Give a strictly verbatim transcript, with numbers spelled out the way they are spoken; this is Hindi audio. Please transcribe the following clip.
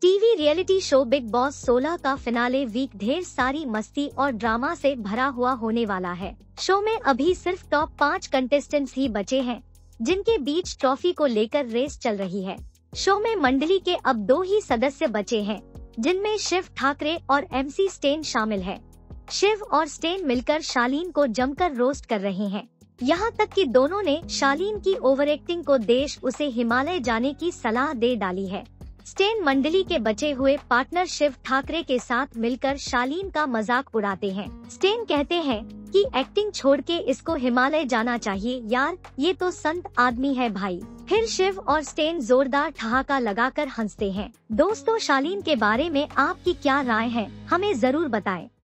TV reality show Bigg Boss सोलह का फिनाले वीक ढेर सारी मस्ती और ड्रामा से भरा हुआ होने वाला है। शो में अभी सिर्फ टॉप पाँच कंटेस्टेंट्स ही बचे हैं, जिनके बीच ट्रॉफी को लेकर रेस चल रही है। शो में मंडली के अब दो ही सदस्य बचे हैं, जिनमें शिव ठाकरे और एमसी स्टेन शामिल है। शिव और स्टेन मिलकर शालीन को जमकर रोस्ट कर रहे हैं। यहाँ तक कि दोनों ने शालीन की ओवर एक्टिंग को देश उसे हिमालय जाने की सलाह दे डाली है। स्टेन मंडली के बचे हुए पार्टनर शिव ठाकरे के साथ मिलकर शालीन का मजाक उड़ाते हैं। स्टेन कहते हैं कि एक्टिंग छोड़ के इसको हिमालय जाना चाहिए यार, ये तो संत आदमी है भाई। फिर शिव और स्टेन जोरदार ठहाका लगाकर हंसते हैं। दोस्तों, शालीन के बारे में आपकी क्या राय है, हमें जरूर बताएं।